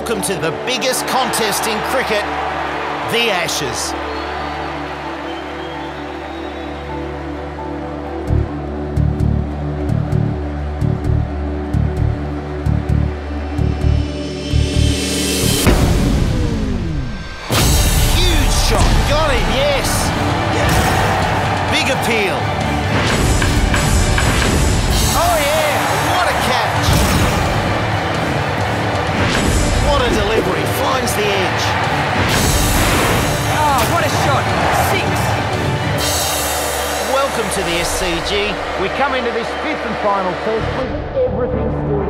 Welcome to the biggest contest in cricket, the Ashes. Huge shot, got him, yes. Big appeal. Oh yeah, what a catch. What a delivery, finds the edge. Oh, what a shot! 6! Welcome to the SCG. We come into this fifth and final test with everything still